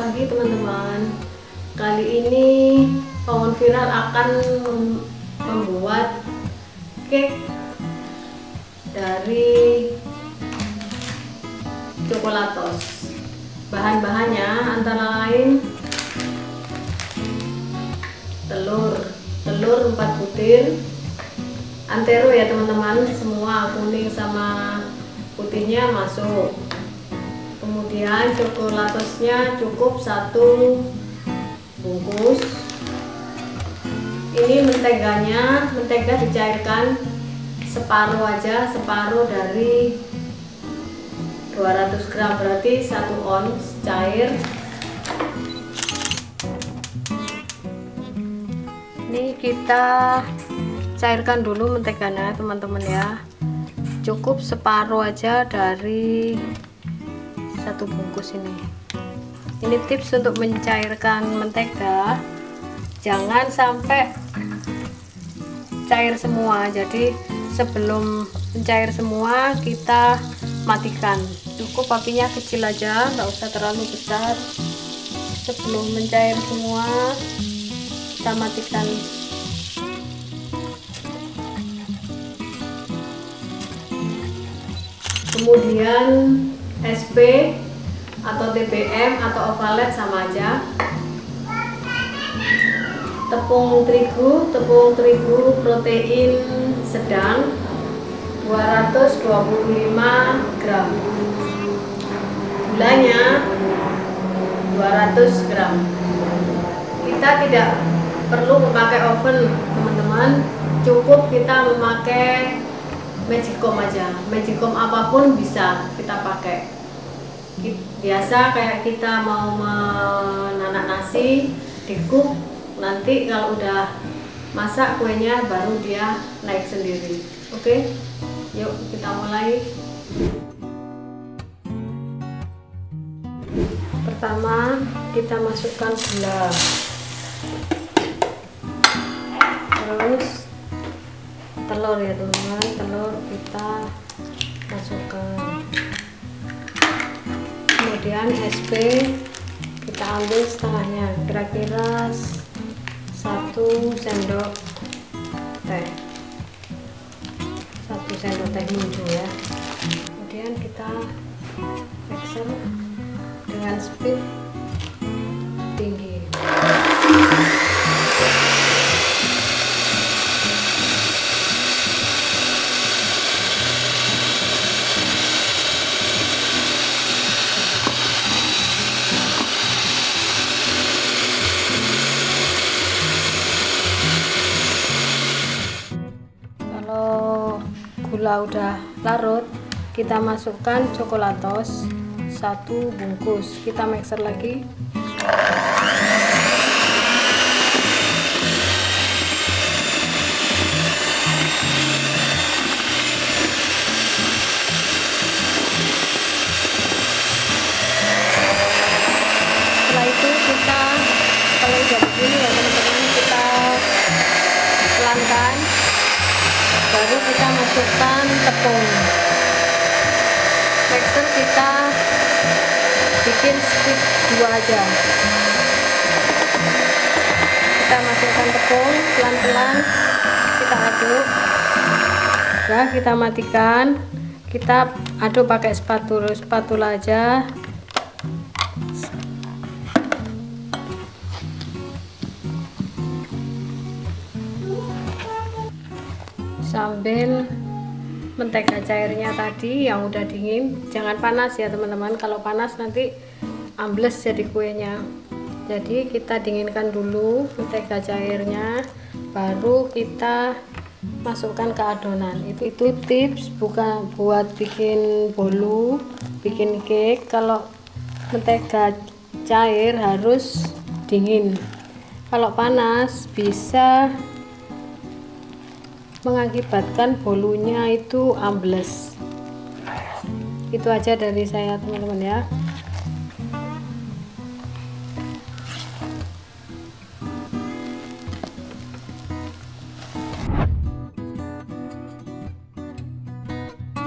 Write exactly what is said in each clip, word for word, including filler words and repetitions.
pagi teman-teman. Kali ini Pawon Viral akan membuat cake dari coklatos. Bahan-bahannya antara lain telur, telur empat butir, antero ya teman-teman, semua kuning sama putihnya masuk. Kemudian coklatosnya cukup satu bungkus. Ini menteganya, mentega dicairkan separuh aja, separuh dari dua ratus gram, berarti satu ons cair. Ini kita cairkan dulu menteganya teman-teman ya, cukup separuh aja dari satu bungkus ini. Ini tips untuk mencairkan mentega, jangan sampai cair semua. Jadi sebelum mencair semua kita matikan, cukup apinya kecil aja, nggak usah terlalu besar. Sebelum mencair semua kita matikan. Kemudian S P atau T B M atau ovalet sama aja. Tepung terigu, tepung terigu protein sedang dua ratus dua puluh lima gram. Gulanya dua ratus gram. Kita tidak perlu memakai oven teman-teman, cukup kita memakai magicom aja. Magicom apapun bisa kita pakai. Biasa kayak kita mau menanak nasi di cook, nanti kalau udah masak kuenya baru dia naik sendiri. Oke, yuk kita mulai. Pertama kita masukkan gula, terus telur ya teman-teman, telur kita masukkan. Kemudian S P kita ambil setengahnya, kira-kira satu sendok teh, satu sendok teh hijau ya. Kemudian kita mixer dengan speed tinggi. Gula udah larut, kita masukkan coklatos satu bungkus, kita mixer lagi. Setelah itu kita, kalau udah begini ya teman-teman, kita pelankan. Baru kita masukkan tepung. Mixer kita bikin speed dua aja. Kita masukkan tepung pelan-pelan, kita aduk. Nah, kita matikan. Kita aduk pakai spatula, spatula aja. Sambil mentega cairnya tadi yang udah dingin, jangan panas ya teman-teman. Kalau panas nanti ambles jadi kuenya. Jadi kita dinginkan dulu mentega cairnya, baru kita masukkan ke adonan. Itu itu tips bukan buat bikin bolu, bikin cake. Kalau mentega cair harus dingin. Kalau panas bisa mengakibatkan bolunya itu ambles. Itu aja dari saya teman-teman ya.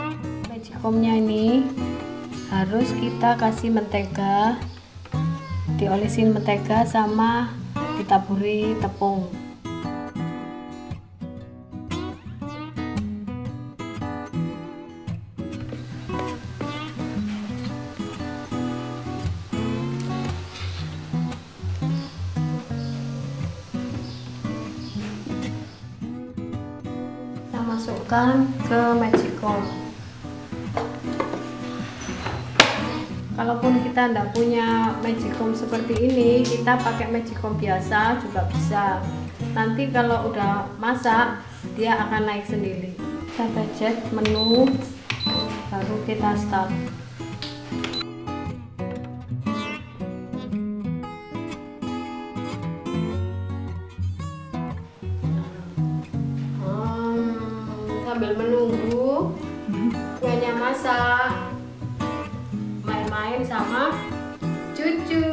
Magicomnya ini harus kita kasih mentega diolesin mentega sama ditaburi tepung. Kita masukkan ke magicom. Kalaupun kita tidak punya magicom seperti ini, kita pakai magicom biasa juga bisa. Nanti kalau udah masak, dia akan naik sendiri. Kita pencet menu, baru kita start. Hmm, sambil menunggu kuenya masak, main sama cucu.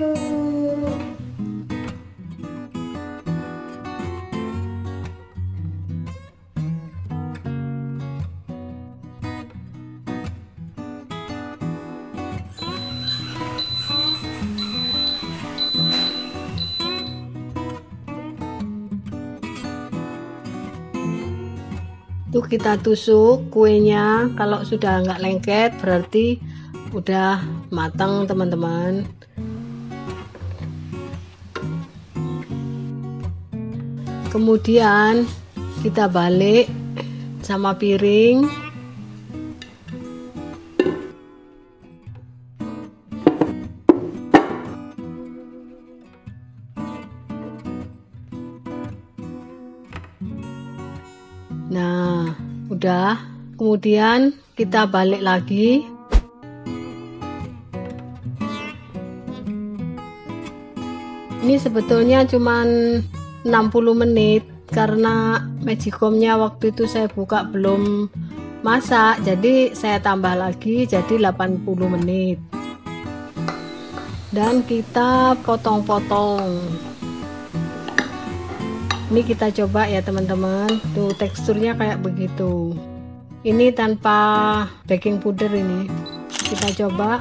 Tuh kita tusuk kuenya, kalau sudah nggak lengket berarti udah matang teman-teman. Kemudian kita balik sama piring. Nah, udah. Kemudian kita balik lagi. Ini sebetulnya cuman enam puluh menit karena magicomnya waktu itu saya buka belum masak, jadi saya tambah lagi jadi delapan puluh menit. Dan kita potong-potong. Ini kita coba ya teman-teman. Tuh teksturnya kayak begitu. Ini tanpa baking powder ini. Kita coba.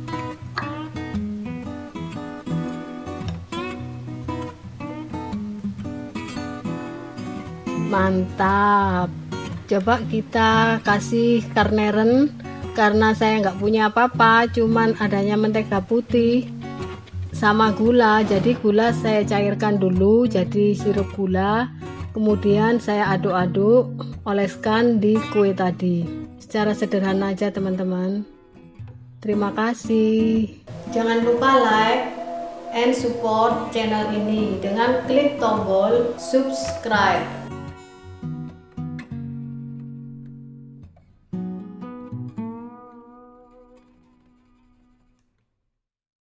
Mantap. Coba kita kasih karneren. Karena saya nggak punya apa-apa, cuman adanya mentega putih sama gula, jadi gula saya cairkan dulu jadi sirup gula, kemudian saya aduk-aduk, oleskan di kue tadi. Secara sederhana aja teman-teman. Terima kasih. Jangan lupa like and support channel ini dengan klik tombol subscribe.